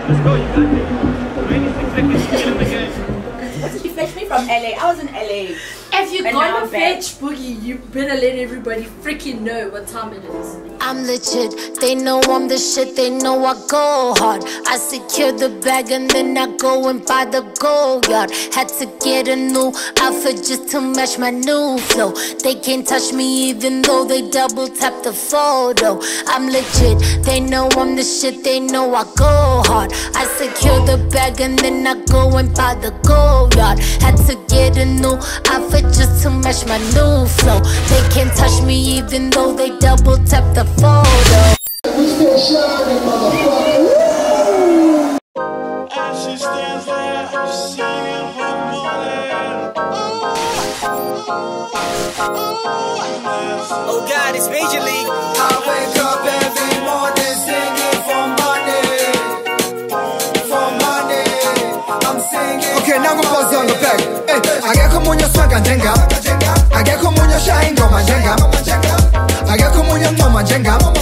Let's go, you got it. 26 seconds to get in the game. What did you fetch me from LA? I was in LA. If you're gonna fetch Boogie, you better let everybody freaking know what time it is. I'm legit, they know I'm the shit, they know I go hard. I secure the bag and then I go and buy the gold yard. Had to get a new outfit just to match my new flow. They can't touch me even though they double tap the photo. I'm legit, they know I'm the shit, they know I go hard. I secure the bag and then I go and buy the gold yard. Had to get a new outfit just to match my new flow. They can't touch me even though they double tap the photo. We still shining, motherfucker. And she stands there singing for money. Oh God, it's Major League. I wake up every morning singing for money. For money, I'm singing. Okay, now we're buzz on the back. Hey, I get come on your swag and jenga. I get come on your shine, go my jenga. I get come on your no my jenga.